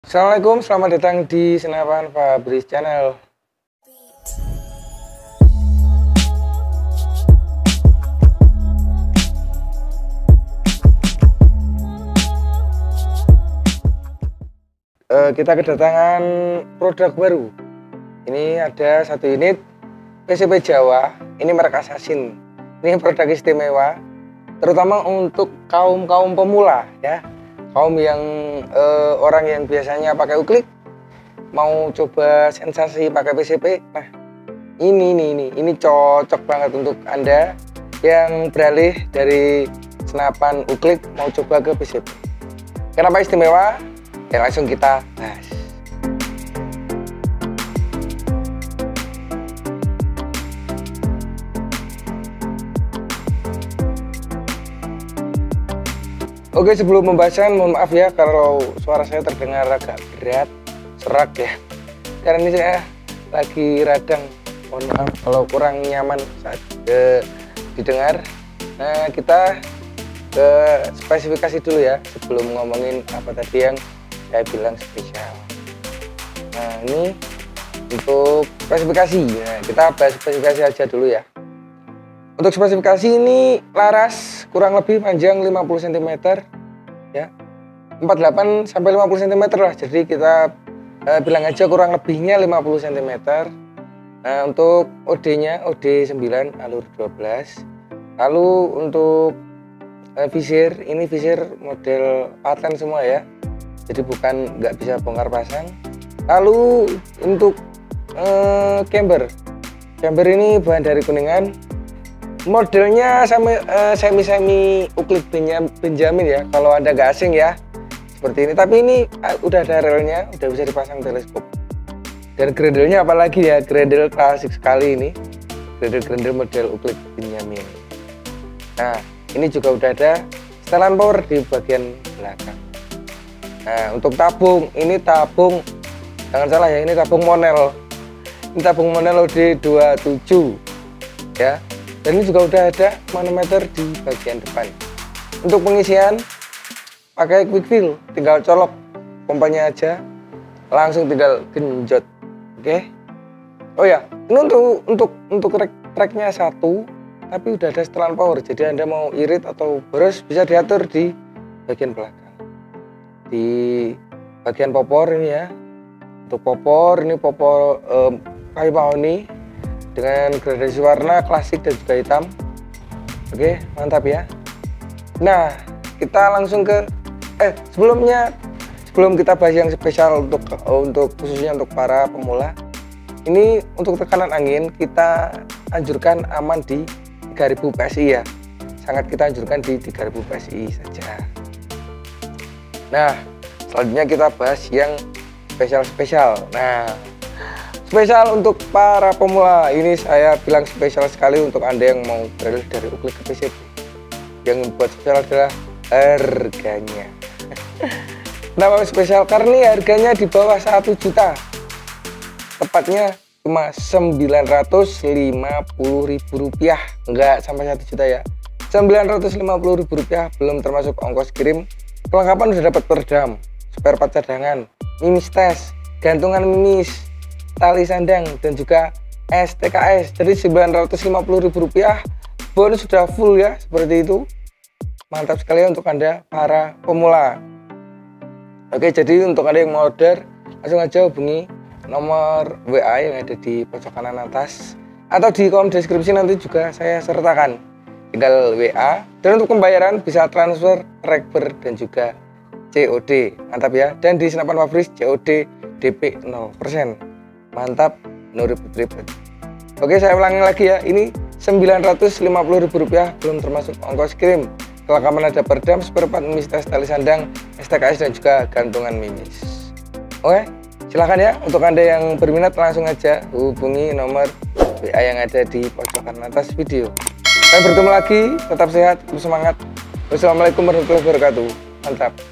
Assalamualaikum, selamat datang di Senapan Fabris Channel. Kita kedatangan produk baru. Ini ada satu unit PCB Jawa. Ini merek Assassin. Ini produk istimewa, terutama untuk kaum pemula ya. Kaum yang orang yang biasanya pakai uklik mau coba sensasi pakai PCB. Nah, ini cocok banget untuk Anda yang beralih dari senapan uklik mau coba ke PCB. Kenapa istimewa? Ya langsung kita bahas. Oke, sebelum pembahasan mohon maaf ya kalau suara saya terdengar agak berat, serak ya. Karena ini saya lagi radang, mohon maaf kalau kurang nyaman saat didengar. Nah, kita ke spesifikasi dulu ya sebelum ngomongin apa tadi yang saya bilang spesial. Nah, ini untuk spesifikasi ya, kita bahas spesifikasi aja dulu ya. Untuk spesifikasi ini laras kurang lebih panjang 50 cm ya, 48 sampai 50 cm lah, jadi kita bilang aja kurang lebihnya 50 cm. Nah, untuk OD-nya OD 9 alur 12. Lalu untuk visir, ini visir model paten semua ya, jadi bukan nggak bisa bongkar pasang. Lalu untuk camber ini bahan dari Kuningan. Modelnya sama semi uklik Benjamin ya, kalau Anda nggak asing ya seperti ini. Tapi ini udah ada relnya, udah bisa dipasang teleskop. Dan grendelnya apalagi ya, grendel klasik sekali ini, grendel model uklik Benjamin. Nah, ini juga udah ada setelan power di bagian belakang. Nah, untuk tabung, ini tabung, jangan salah ya, ini tabung Monel. Ini tabung Monel OD27 ya. Dan ini juga udah ada manometer di bagian depan. Untuk pengisian pakai quick fill, tinggal colok pompanya aja, langsung tinggal genjot. Oke. Oh ya, ini untuk tracknya satu, tapi udah ada setelan power. Jadi Anda mau irit atau boros bisa diatur di bagian belakang. Di bagian popor ini ya. Untuk popor ini popor kayu mahoni dengan gradasi warna klasik dan juga hitam. Oke, mantap ya. Nah, kita langsung ke sebelum kita bahas yang spesial untuk khususnya untuk para pemula. Ini untuk tekanan angin kita anjurkan aman di 3000 PSI ya. Sangat kita anjurkan di 3000 PSI saja. Nah, selanjutnya kita bahas yang spesial. Nah, spesial untuk para pemula, ini saya bilang spesial sekali untuk Anda yang mau beralih dari uklik ke PCB. Yang membuat spesial adalah harganya. Kenapa spesial? Karena harganya di bawah 1 juta. Tepatnya cuma Rp950.000. Enggak sampai 1 juta ya. Rp950.000 belum termasuk ongkos kirim. Kelengkapan sudah dapat peredam, spare part cadangan, mimis tes, gantungan mimis, tali sandang, dan juga STKS. Jadi Rp950.000 bonus sudah full ya, seperti itu. Mantap sekali untuk Anda para pemula. Oke, jadi untuk Anda yang mau order langsung aja hubungi nomor WA yang ada di pojok kanan atas atau di kolom deskripsi, nanti juga saya sertakan. Tinggal WA, dan untuk pembayaran bisa transfer, rekber, dan juga COD. Mantap ya. Dan di Senapan Fabris COD DP 0%. Mantap, no ribet-ribet. Oke, saya ulangi lagi ya, ini Rp950.000 belum termasuk ongkos kirim. Kelengkapan ada peredam, spare part, mimis tes, tali sandang, STKS, dan juga gantungan mimis. Oke, silahkan ya, untuk Anda yang berminat langsung aja hubungi nomor WA yang ada di pojokan atas video. Sampai bertemu lagi, tetap sehat, tetap semangat. Wassalamualaikum warahmatullahi wabarakatuh. Mantap.